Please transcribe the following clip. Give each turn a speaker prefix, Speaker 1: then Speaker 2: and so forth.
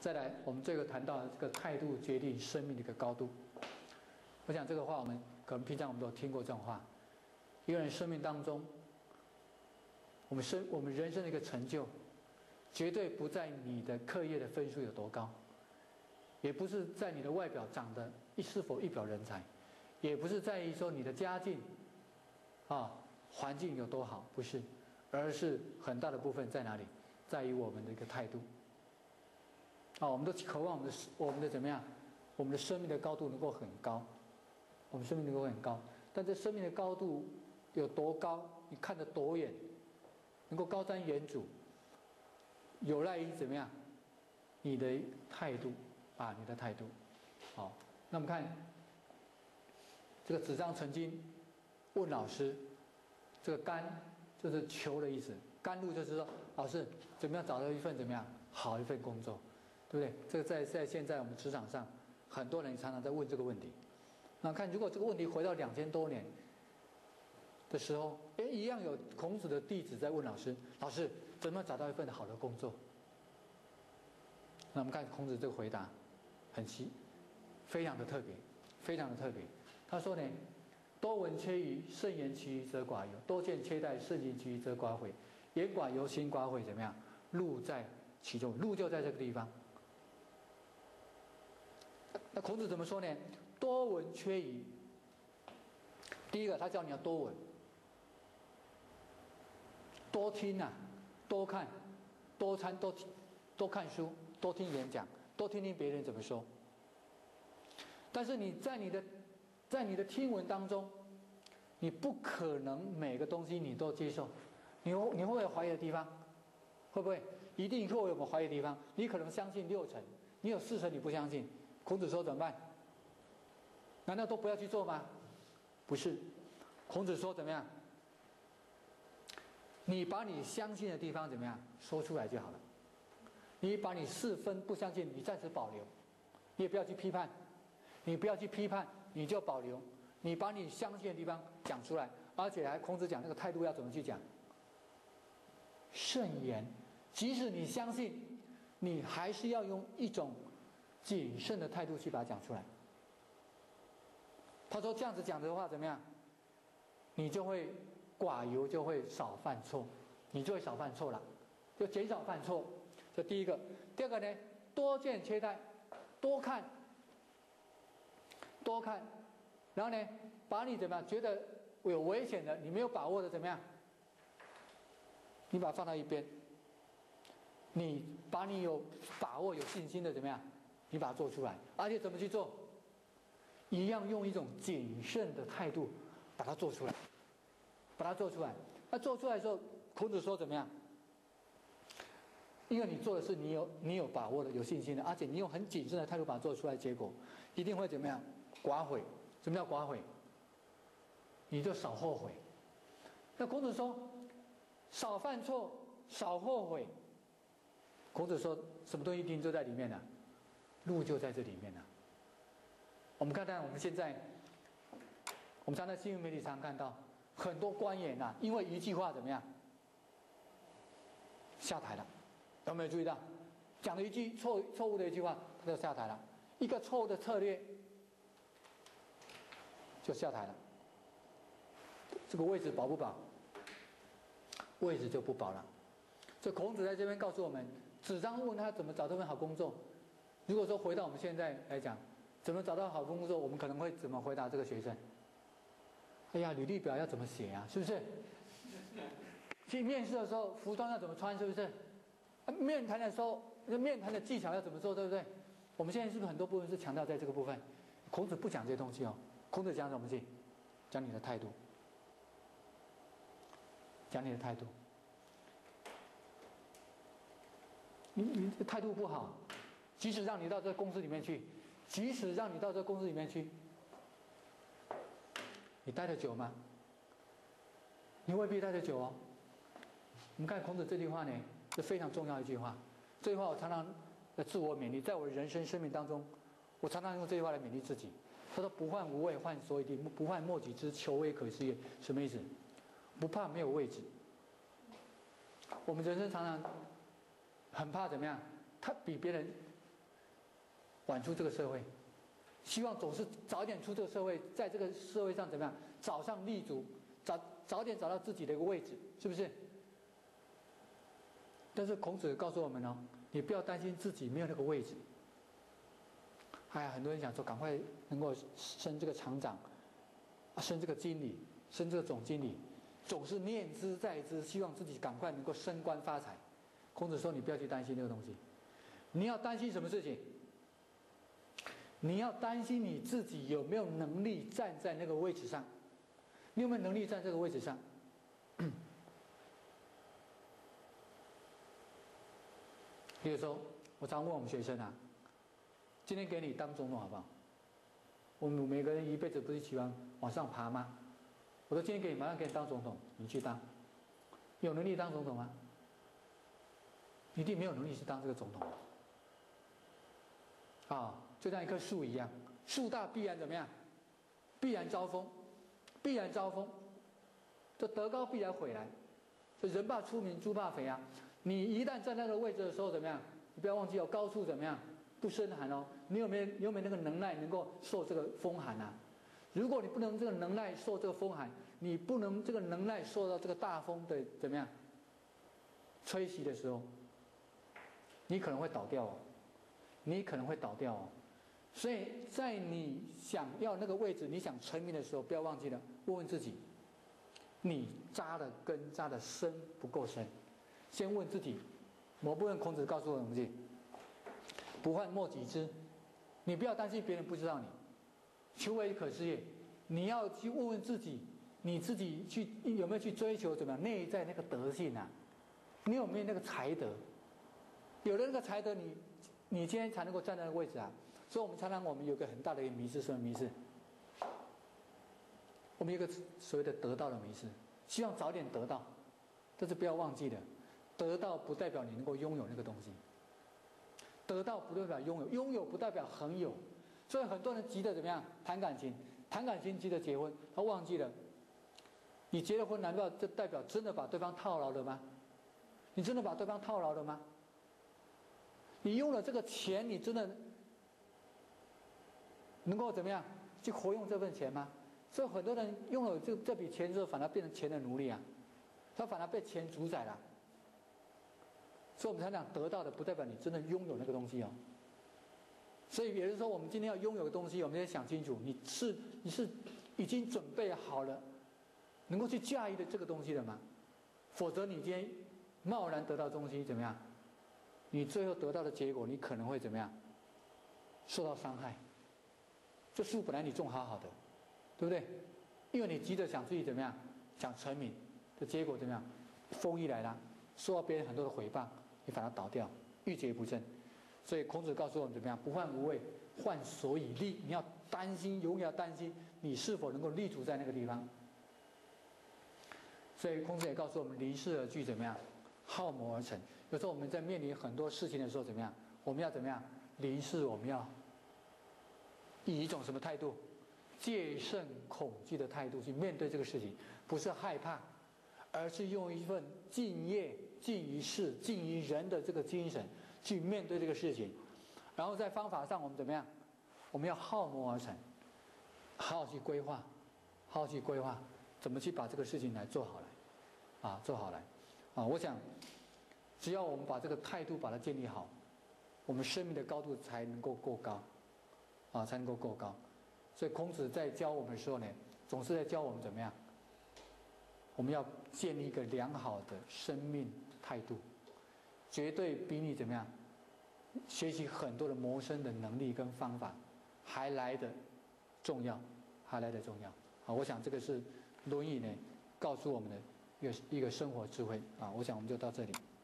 Speaker 1: 再来，我们这个谈到这个态度决定生命的一个高度。我想这个话我们可能平常我们都听过这种话。一个人生命当中，我们人生的一个成就，绝对不在你的课业的分数有多高，也不是在你的外表长得是否一表人才，也不是在于说你的家境环境有多好，不是，而是很大的部分在哪里？在于我们的一个态度。我们都渴望我们的怎么样？我们的生命的高度能够很高，我们生命能够很高，但这生命的高度有多高？你看得多远？能够高瞻远瞩，有赖于怎么样？你的态度你的态度。好，那我们看这个子张曾经问老师，这个甘就是求的意思，甘露就是说，老师怎么样找到一份怎么样好一份工作，对不对？这个在现在我们职场上，很多人常常在问这个问题。那看如果这个问题回到2000多年的时候，一样有孔子的弟子在问老师，老师怎么样找到一份好的工作？那我们看孔子这个回答，非常的特别，非常的特别。他说呢，多闻缺仪，慎言其余则寡尤；多见缺殆，慎行其余则寡悔。言寡尤，行寡悔，怎么样？路在其中，路就在这个地方。那孔子怎么说呢？多闻缺仪。第一个，他叫你要多闻，多听多看，多看书，多听演讲，多听听别人怎么说。但是你在你的听闻当中，你不可能每个东西你都接受，你会不会有怀疑的地方？会不会？一定会有怀疑的地方。你可能相信60%，你有40%你不相信。孔子说怎么办？难道都不要去做吗？不是，孔子说怎么样？你把你相信的地方怎么样说出来就好了。你把你4分不相信，你暂时保留，你也不要去批判，你就保留。你把你相信的地方讲出来，而且还孔子讲那个态度要怎么去讲？慎言，即使你相信，你还是要用一种谨慎的态度去把它讲出来。他说这样子讲的话怎么样？你就会寡尤，就会少犯错，你就会少犯错了，就减少犯错。这第一个。第二个呢，多见缺殆，多看，然后呢，把你怎么样觉得有危险的，你没有把握的怎么样？你把它放到一边。你把你有把握、有信心的怎么样？你把它做出来，而且怎么去做？一样用一种谨慎的态度把它做出来，那做出来的时候，孔子说怎么样？因为你做的是你有把握的、有信心的，而且你用很谨慎的态度把它做出来，结果一定会怎么样？寡悔。什么叫寡悔？你就少后悔。那孔子说少犯错，少后悔。孔子说什么东西一定就在里面呢？路就在这里面呢。我们看看我们现在，我们常在新闻媒体上看到很多官员因为一句话怎么样下台了？有没有注意到？讲了一句错误的一句话，他就下台了。一个错误的策略就下台了。这个位置保不保？位置就不保了。所以孔子在这边告诉我们，子张问他怎么找到份好工作。如果说回到我们现在来讲，怎么找到好工作，我们可能会怎么回答这个学生？哎呀，履历表要怎么写啊？是不是？去面试的时候，服装要怎么穿？是不是？面谈的时候，面谈的技巧要怎么做？对不对？我们现在是不是很多部分是强调在这个部分？孔子不讲这些东西哦。孔子讲什么东西？讲你的态度。讲你的态度。你的态度不好，即使让你到这个公司里面去，你待得久吗？你未必待得久哦。我们看孔子这句话呢，是非常重要的一句话。这句话我常常自我勉励，在我的人生生命当中，我常常用这句话来勉励自己。他说：“不患无位，患所以定；不患莫己之，求为可施也。”什么意思？不怕没有位置。我们人生常常很怕怎么样？他比别人晚出这个社会，希望总是早一点出这个社会，在这个社会上怎么样，早上立足，早点找到自己的一个位置，是不是？但是孔子告诉我们哦，你不要担心自己没有那个位置。哎呀，很多人想说赶快能够升这个厂长，升这个经理，升这个总经理，总是念之在之，希望自己赶快能够升官发财。孔子说你不要去担心这个东西，你要担心什么事情？你要担心你自己有没有能力站在那个位置上，你有没有能力站这个位置上？比如说，我常问我们学生啊，今天给你当总统好不好？我们每个人一辈子不是喜欢往上爬吗？我说今天给你，马上给你当总统，你去当，有能力当总统吗？一定没有能力去当这个总统。啊，就像一棵树一样，树大必然怎么样？必然招风，必然招风。这德高必然毁来，这人怕出名，猪怕肥啊！你一旦在那个位置的时候怎么样？你不要忘记哦，高处怎么样？不胜寒哦。你有没有那个能耐能够受这个风寒啊？如果你不能这个能耐受这个风寒，你不能这个能耐受到这个大风的怎么样吹袭的时候，你可能会倒掉哦。你可能会倒掉哦。所以在你想要那个位置，你想成名的时候，不要忘记了问问自己，你扎的根扎的深不够深？先问自己。某部分孔子告诉我们：不患莫己知。你不要担心别人不知道你，求为可知也。你要去问问自己，你自己去有没有去追求怎么样内在那个德性啊？你有没有那个才德？有了那个才德，你今天才能够站在那个位置啊！所以我们常常有个很大的一个迷思，什么迷思？我们有个所谓的得到的迷思，希望早点得到，但是不要忘记了，得到不代表你能够拥有那个东西，得到不代表拥有，拥有不代表恒有。所以很多人急着怎么样谈感情，谈感情急着结婚，他忘记了，你结了婚，难道这代表真的把对方套牢了吗？你真的把对方套牢了吗？你用了这个钱，你真的能够怎么样去活用这份钱吗？所以很多人用了这笔钱之后，反而变成钱的奴隶啊，他反而被钱主宰了。所以我们常讲，得到的不代表你真的拥有那个东西哦。所以也就是说，我们今天要拥有的东西，我们要想清楚，你是已经准备好了，能够去驾驭的这个东西了吗？否则你今天贸然得到东西怎么样？你最后得到的结果，你可能会怎么样？受到伤害。这树本来你种好好的，对不对？因为你急着想自己怎么样，想成名的结果怎么样？风一来了，受到别人很多的诽谤，你反而倒掉，郁结不振。所以孔子告诉我们怎么样？不患无位，患所以立。你要担心，永远要担心你是否能够立足在那个地方。所以孔子也告诉我们：离世而居怎么样？好谋而成。有时候我们在面临很多事情的时候，怎么样？我们要怎么样？离世我们要以一种什么态度？戒慎恐惧的态度去面对这个事情，不是害怕，而是用一份敬业、敬于事、敬于人的这个精神去面对这个事情。然后在方法上，我们怎么样？我们要好谋而成，好好去规划，好好去规划，怎么去把这个事情来做好来，做好来，我想，只要我们把这个态度把它建立好，我们生命的高度才能够够高，才能够够高。所以孔子在教我们的时候呢，总是在教我们怎么样？我们要建立一个良好的生命态度，绝对比你怎么样学习很多的谋生的能力跟方法还来得重要，还来得重要。我想这个是《论语》呢告诉我们的一个生活智慧。我想我们就到这里。